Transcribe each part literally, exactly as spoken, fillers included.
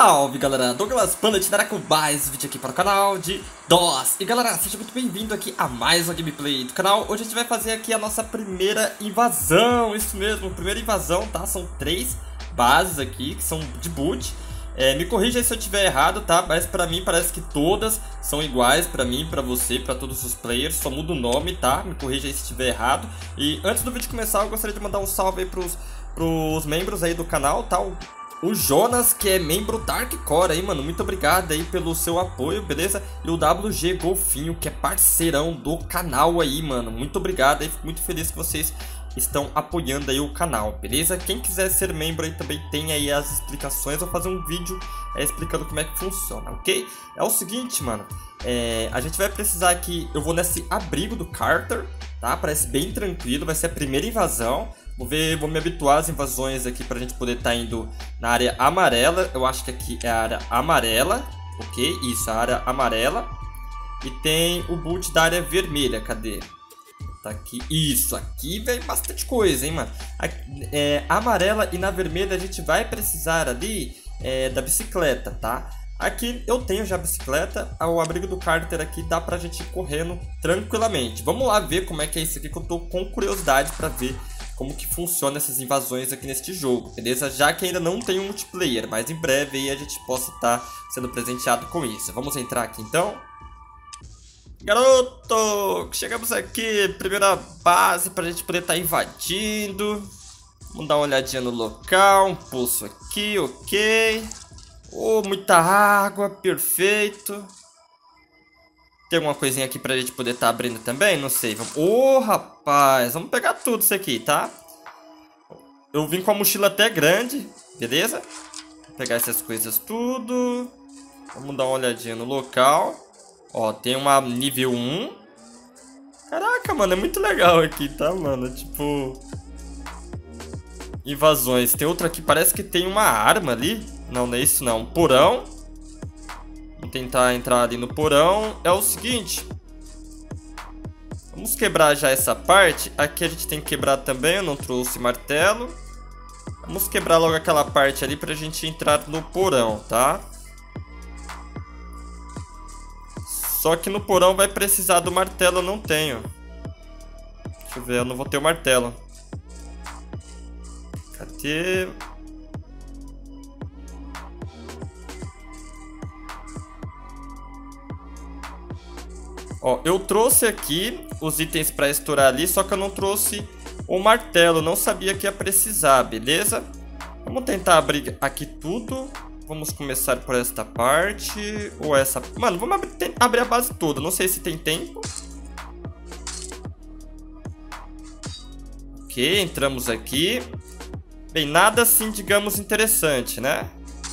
Salve galera, Douglas Panda te dará com mais vídeo aqui para o canal de DOS. E galera, seja muito bem-vindo aqui a mais uma gameplay do canal. Hoje a gente vai fazer aqui a nossa primeira invasão, isso mesmo, primeira invasão, tá? São três bases aqui que são de boot. É, me corrija aí se eu estiver errado, tá? Mas pra mim parece que todas são iguais, pra mim, pra você, pra todos os players. Só muda o nome, tá? Me corrija aí se estiver errado. E antes do vídeo começar, eu gostaria de mandar um salve aí pros, pros membros aí do canal, tá? O O Jonas, que é membro Dark Core aí, mano, muito obrigado aí pelo seu apoio, beleza? E o W G Golfinho, que é parceirão do canal aí, mano, muito obrigado aí, fico muito feliz que vocês estão apoiando aí o canal, beleza? Quem quiser ser membro aí também tem aí as explicações, eu vou fazer um vídeo é, explicando como é que funciona, ok? É o seguinte, mano, é, a gente vai precisar aqui, eu vou nesse abrigo do Carter, tá? Parece bem tranquilo, vai ser a primeira invasão. Vou ver, vou me habituar às invasões aqui pra gente poder estar tá indo na área amarela. Eu acho que aqui é a área amarela, ok? Isso, a área amarela. E tem o boot da área vermelha, cadê? Tá aqui, isso, aqui vem bastante coisa, hein, mano? Aqui, é, amarela e na vermelha a gente vai precisar ali é, da bicicleta, tá? Aqui eu tenho já a bicicleta, o abrigo do Carter aqui dá pra gente ir correndo tranquilamente. Vamos lá ver como é que é isso aqui, que eu tô com curiosidade pra ver como que funciona essas invasões aqui neste jogo, beleza? Já que ainda não tem um multiplayer, mas em breve aí a gente possa estar sendo presenteado com isso. Vamos entrar aqui então. Garoto, chegamos aqui, primeira base pra gente poder estar invadindo. Vamos dar uma olhadinha no local, um poço aqui, ok. Oh, muita água, perfeito. Tem alguma coisinha aqui pra gente poder estar tá abrindo também? Não sei. Ô, oh, rapaz, vamos pegar tudo isso aqui, tá? Eu vim com a mochila até grande, beleza? Vou pegar essas coisas tudo. Vamos dar uma olhadinha no local. Ó, tem uma nível um. Caraca, mano, é muito legal aqui, tá, mano? Tipo... invasões. Tem outra aqui, parece que tem uma arma ali. Não, não é isso não. Um porão. Vamos tentar entrar ali no porão. É o seguinte. Vamos quebrar já essa parte. Aqui a gente tem que quebrar também. Eu não trouxe martelo. Vamos quebrar logo aquela parte ali pra gente entrar no porão, tá? Só que no porão vai precisar do martelo. Eu não tenho. Deixa eu ver. Eu não vou ter o martelo. Cadê? Ó, eu trouxe aqui os itens para estourar ali, só que eu não trouxe o martelo, não sabia que ia precisar, beleza? Vamos tentar abrir aqui tudo. Vamos começar por esta parte, ou essa... Mano, vamos abrir, abrir a base toda, não sei se tem tempo. Ok, entramos aqui. Bem, nada assim, digamos, interessante, né?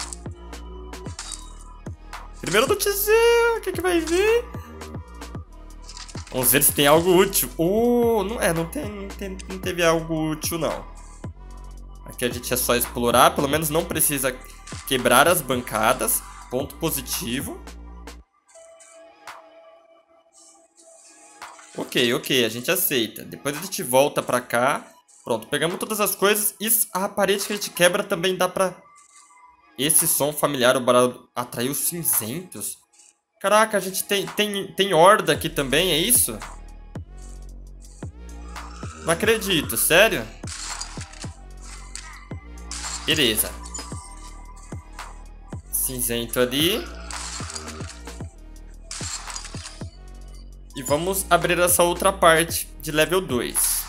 Primeiro do tesouro, o que que vai vir? Vamos ver se tem algo útil. Oh, não é, não, tem, não, tem, não teve algo útil, não. Aqui a gente é só explorar. Pelo menos não precisa quebrar as bancadas. Ponto positivo. Ok, ok, a gente aceita. Depois a gente volta pra cá. Pronto, pegamos todas as coisas. E a parede que a gente quebra também dá pra... Esse som familiar, o barulho atraiu cinzentos. Caraca, a gente tem, tem, tem horda aqui também, é isso? Não acredito, sério? Beleza. Cinzento ali. E vamos abrir essa outra parte de level dois.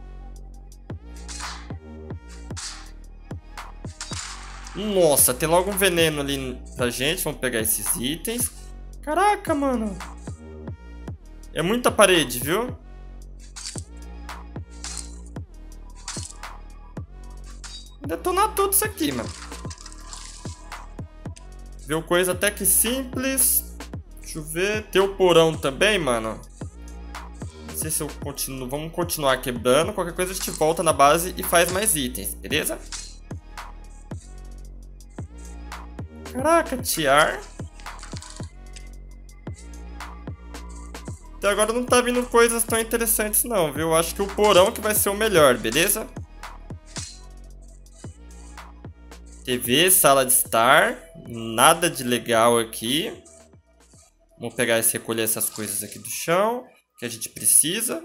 Nossa, tem logo um veneno ali pra gente. Vamos pegar esses itens. Caraca, mano. É muita parede, viu? Vou detonar tudo isso aqui, mano. Viu coisa até que simples. Deixa eu ver. Tem o porão também, mano. Não sei se eu continuo. Vamos continuar quebrando. Qualquer coisa a gente volta na base e faz mais itens, beleza? Caraca, tiar. Até agora não tá vindo coisas tão interessantes não, viu? Eu acho que o porão que vai ser o melhor, beleza? T V, sala de estar. Nada de legal aqui. Vamos pegar e recolher essas coisas aqui do chão que a gente precisa.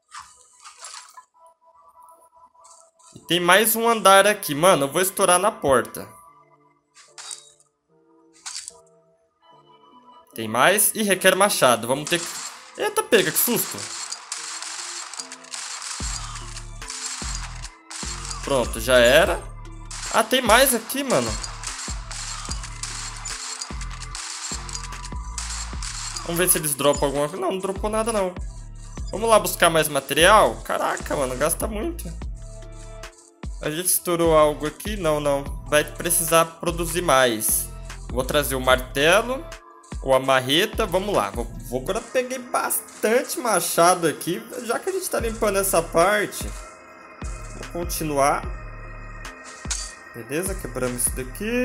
E tem mais um andar aqui. Mano, eu vou estourar na porta. Tem mais. Ih, requer machado. Vamos ter que... Eita, pega, que susto. Pronto, já era. Ah, tem mais aqui, mano. Vamos ver se eles dropam alguma coisa. Não, não dropou nada, não. Vamos lá buscar mais material? Caraca, mano, gasta muito. A gente estourou algo aqui? Não, não. Vai precisar produzir mais. Vou trazer o martelo. Ou a marreta. Vou lá. Vou, vou, agora peguei bastante machado aqui. Já que a gente tá limpando essa parte. Vou continuar. Beleza, quebramos isso daqui.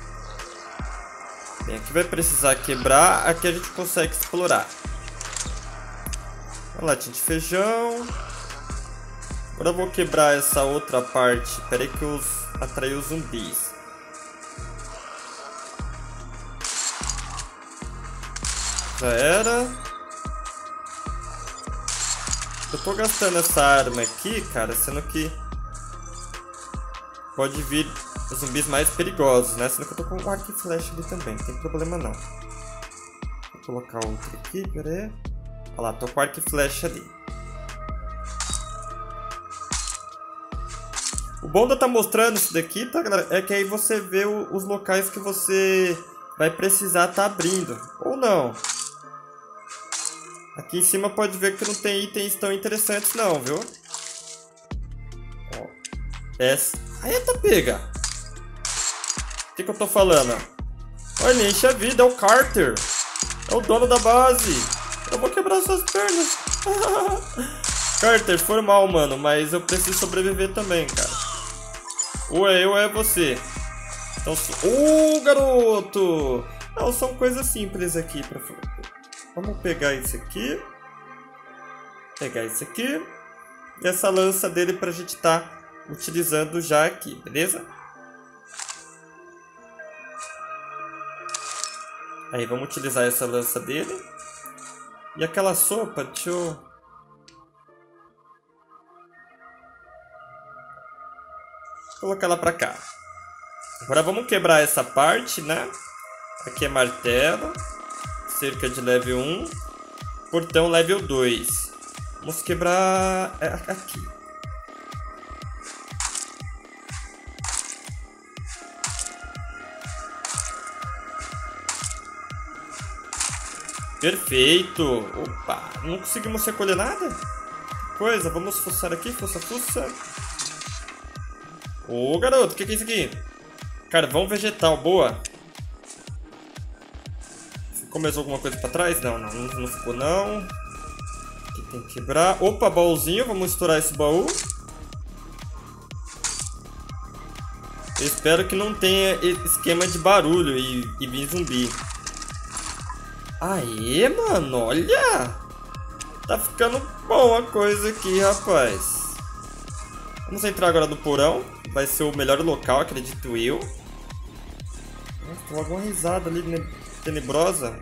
Bem, aqui vai precisar quebrar. Aqui a gente consegue explorar. Uma latinha de feijão. Agora eu vou quebrar essa outra parte. Espera aí que eu atraí os zumbis. Já era. Eu tô gastando essa arma aqui, cara, sendo que pode vir os zumbis mais perigosos, né? Sendo que eu tô com um arco e flecha ali também, não tem problema não. Vou colocar outro aqui, pera aí. Olha lá, tô com arco e flecha ali. O bom de eu estar mostrando isso daqui, tá, galera, é que aí você vê o, os locais que você vai precisar estar abrindo. Ou não. Aqui em cima pode ver que não tem itens tão interessantes não, viu? Ó. Essa... Eita, pega! O que que eu tô falando? Olha, enche a vida, é o Carter. É o dono da base. Eu vou quebrar suas pernas. Carter, foi mal, mano, mas eu preciso sobreviver também, cara. Ou é eu ou é você. Então, ô, oh, garoto! Não, são coisas simples aqui pra... Vamos pegar esse aqui. Pegar esse aqui. E essa lança dele pra gente tá utilizando já aqui, beleza? Aí, vamos utilizar essa lança dele. E aquela sopa, deixa eu... colocar ela pra cá. Agora vamos quebrar essa parte, né? Aqui é martelo. Cerca de level um. Portão level dois. Vamos quebrar aqui. Perfeito. Opa, não conseguimos recolher nada? Coisa, vamos fuçar aqui. Fuça, fuça. Ô, garoto, o que, que é isso aqui? Carvão vegetal, boa. Ficou mais alguma coisa pra trás? Não, não, não ficou não. Aqui tem que quebrar. Opa, baúzinho, vamos estourar esse baú. Eu espero que não tenha esquema de barulho e, e vir zumbi. Aê, mano, olha! Tá ficando bom a coisa aqui, rapaz. Vamos entrar agora no porão. Vai ser o melhor local, acredito eu. Nossa, tem alguma risada ali, né? Tenebrosa.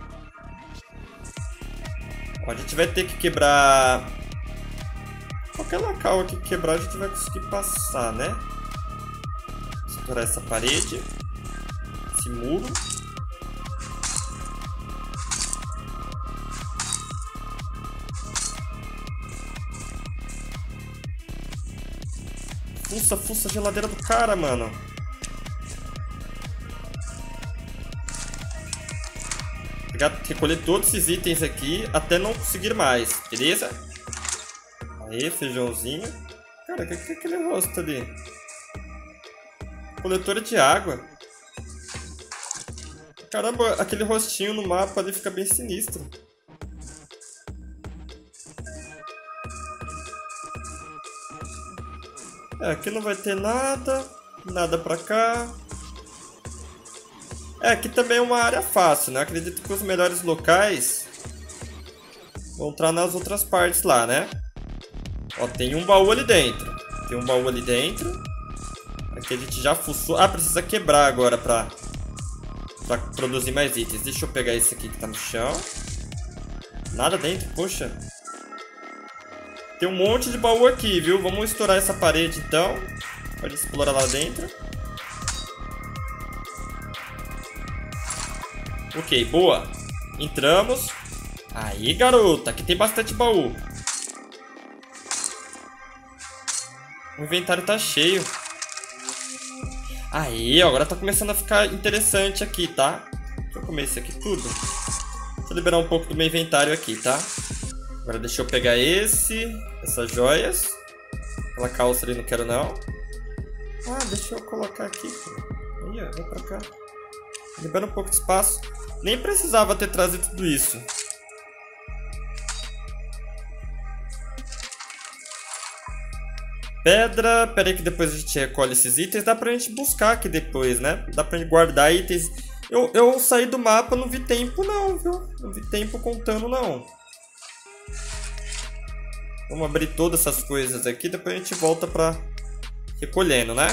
Ó, a gente vai ter que quebrar... Qualquer local aqui que quebrar, a gente vai conseguir passar, né? Estourar essa parede. Esse muro. Fuça, fuça a geladeira do cara, mano. Pegar, recolher todos esses itens aqui até não conseguir mais, beleza? Aí, feijãozinho. Cara, o que, que é aquele rosto ali? Coletora de água. Caramba, aquele rostinho no mapa ali fica bem sinistro. É, aqui não vai ter nada. Nada pra cá. É, aqui também é uma área fácil, né? Acredito que os melhores locais vão entrar nas outras partes lá, né? Ó, tem um baú ali dentro. Tem um baú ali dentro. Aqui a gente já fuçou. Ah, precisa quebrar agora pra pra produzir mais itens. Deixa eu pegar esse aqui que tá no chão. Nada dentro, poxa. Tem um monte de baú aqui, viu? Vamos estourar essa parede, então. Pode explorar lá dentro. Ok, boa. Entramos. Aí, garota. Aqui tem bastante baú. O inventário tá cheio. Aí, ó, agora tá começando a ficar interessante aqui, tá? Deixa eu comer isso aqui tudo. Deixa eu liberar um pouco do meu inventário aqui, tá? Agora deixa eu pegar esse, essas joias. Aquela calça ali não quero não. Ah, deixa eu colocar aqui. Aí, ó, vem pra cá. Libera um pouco de espaço. Nem precisava ter trazido tudo isso. Pedra, pera aí que depois a gente recolhe esses itens. Dá pra gente buscar aqui depois, né? Dá pra gente guardar itens. Eu, eu saí do mapa, não vi tempo não, viu? Não vi tempo contando não. Vamos abrir todas essas coisas aqui, depois a gente volta pra recolhendo, né?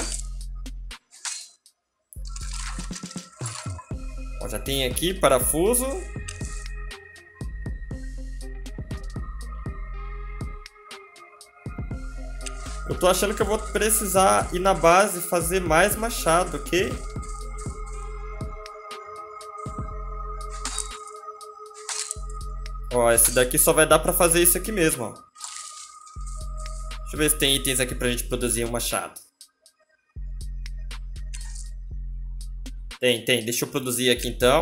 Ó, já tem aqui parafuso. Eu tô achando que eu vou precisar ir na base fazer mais machado, ok? Ó, esse daqui só vai dar pra fazer isso aqui mesmo, ó. Deixa eu ver se tem itens aqui pra gente produzir um machado. Tem, tem. Deixa eu produzir aqui então.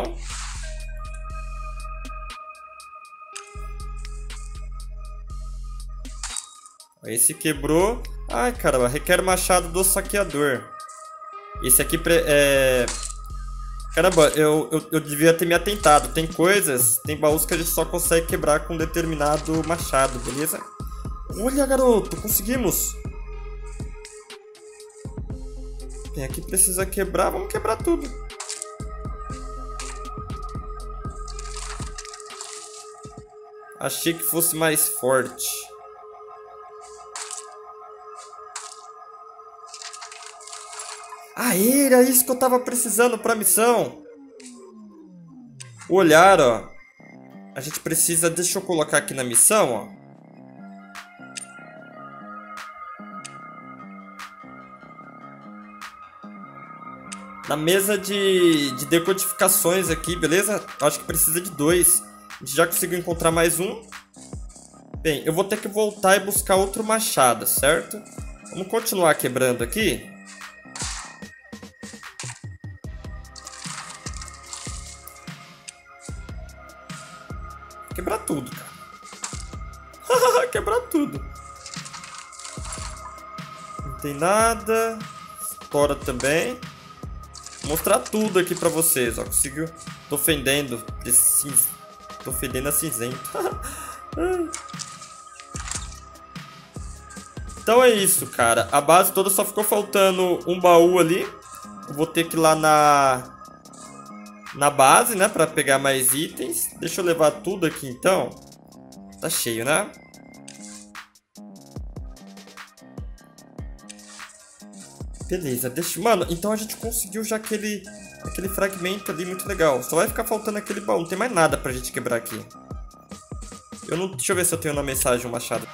Esse quebrou. Ai, caramba, requer machado do saqueador. Esse aqui é... Caramba, eu, eu, eu devia ter me atentado. Tem coisas, tem baús que a gente só consegue quebrar com um determinado machado, beleza? Olha, garoto, conseguimos. Tem aqui precisa quebrar, vamos quebrar tudo. Achei que fosse mais forte. Aê, era isso que eu tava precisando pra missão. O olhar, ó. A gente precisa... Deixa eu colocar aqui na missão, ó. Na mesa de, de decodificações aqui, beleza? Acho que precisa de dois. A gente já conseguiu encontrar mais um. Bem, eu vou ter que voltar e buscar outro machado, certo? Vamos continuar quebrando aqui. Quebrar tudo, cara. Quebrar tudo. Não tem nada. Estoura também. Vou mostrar tudo aqui pra vocês, ó. Conseguiu. Tô fendendo. Esse... Tô fedendo a cinzento. Então é isso, cara. A base toda só ficou faltando um baú ali. Eu vou ter que ir lá na... Na base, né? Pra pegar mais itens. Deixa eu levar tudo aqui, então. Tá cheio, né? Beleza, deixa... Mano, então a gente conseguiu já aquele... Aquele fragmento ali, muito legal. Só vai ficar faltando aquele baú. Não tem mais nada pra gente quebrar aqui. Eu não... Deixa eu ver se eu tenho na mensagem um machado.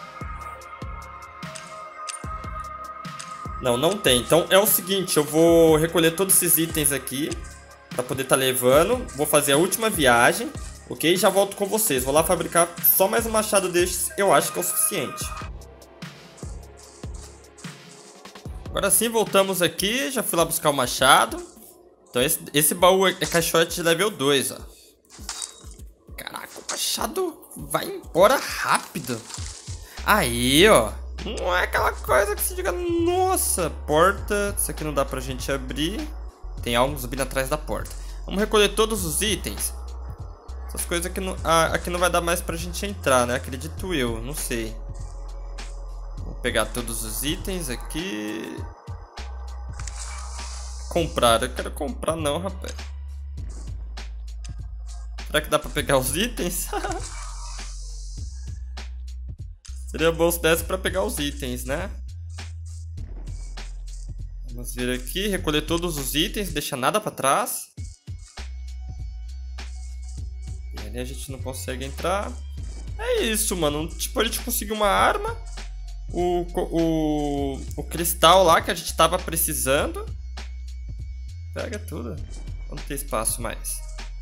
Não, não tem. Então é o seguinte, eu vou recolher todos esses itens aqui pra poder estar levando. Vou fazer a última viagem, ok? Já volto com vocês. Vou lá fabricar só mais um machado destes. Eu acho que é o suficiente. Agora sim, voltamos aqui. Já fui lá buscar o machado. Então esse, esse baú é caixote de level dois, ó. Caraca, o machado vai embora rápido. Aí, ó. Não é aquela coisa que se diga, nossa, porta. Isso aqui não dá pra gente abrir. Tem algo subindo atrás da porta. Vamos recolher todos os itens. Essas coisas aqui não, ah, aqui não vai dar mais pra gente entrar, né? Acredito eu, não sei. Vou pegar todos os itens aqui. Comprar, eu quero comprar não, rapaz. Será que dá pra pegar os itens? Seria bom se desse pra pegar os itens, né? Vamos vir aqui, recolher todos os itens, deixa nada pra trás. ali a gente não consegue entrar. É isso, mano. Tipo, a gente conseguiu uma arma. O, o, o cristal lá que a gente tava precisando. Pega tudo. Não tem espaço mais.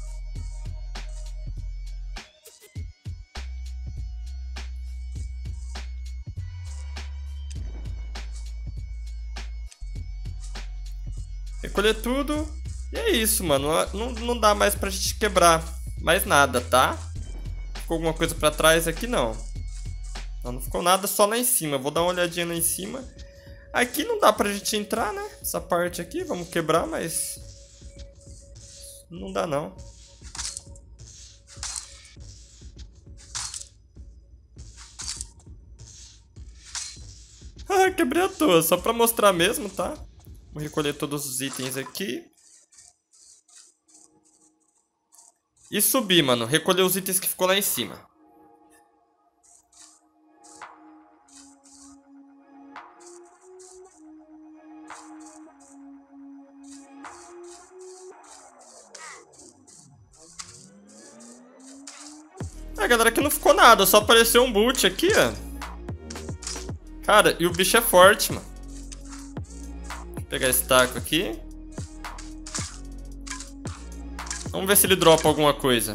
Recolher tudo. E é isso, mano. Não, não dá mais pra gente quebrar mais nada, tá? Ficou alguma coisa pra trás aqui? Não. Não, não ficou nada, só lá em cima. Vou dar uma olhadinha lá em cima. Aqui não dá pra gente entrar, né? Essa parte aqui, vamos quebrar, mas... não dá, não. Ah, quebrei à toa, só pra mostrar mesmo, tá? Vou recolher todos os itens aqui. E subir, mano. Recolher os itens que ficou lá em cima. É, galera, aqui não ficou nada. Só apareceu um boot aqui, ó. Cara, e o bicho é forte, mano. Vou pegar esse taco aqui. Vamos ver se ele dropa alguma coisa.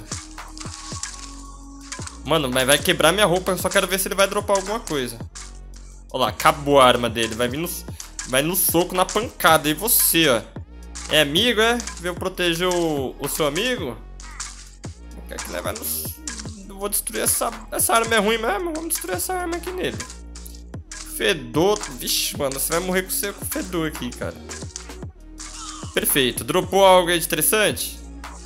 Mano, mas vai quebrar minha roupa. Eu só quero ver se ele vai dropar alguma coisa. Olha lá, acabou a arma dele. Vai vir no, vai no soco, na pancada. E você, ó. É amigo, é? Veio proteger o, o seu amigo? Quer que levar no... Eu vou destruir essa... Essa arma é ruim mesmo. Vamos destruir essa arma aqui nele. Fedor. Vixe, mano. Você vai morrer com o seu fedor aqui, cara. Perfeito. Dropou algo aí de interessante?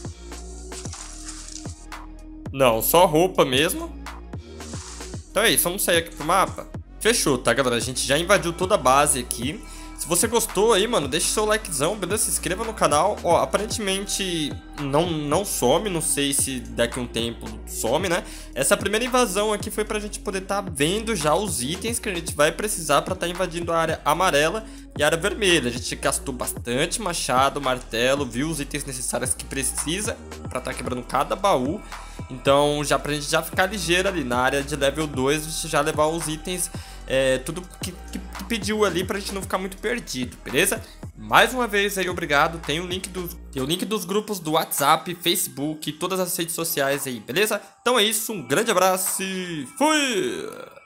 Não, só roupa mesmo. Então é isso, vamos sair aqui pro mapa. Fechou, tá, galera? A gente já invadiu toda a base aqui. Se você gostou aí, mano, deixa o seu likezão, beleza? Se inscreva no canal. Ó, aparentemente não, não some, não sei se daqui a um tempo some, né? Essa primeira invasão aqui foi pra gente poder tá vendo já os itens que a gente vai precisar pra tá invadindo a área amarela e a área vermelha. A gente gastou bastante machado, martelo, viu os itens necessários que precisa pra tá quebrando cada baú. Então, já pra gente já ficar ligeiro ali na área de level dois, a gente já levar os itens, é, tudo que, que pediu ali pra gente não ficar muito perdido, beleza? Mais uma vez aí, obrigado. Tem o link, do, tem o link dos grupos do WhatsApp, Facebook, todas as redes sociais aí, beleza? Então é isso, um grande abraço e fui!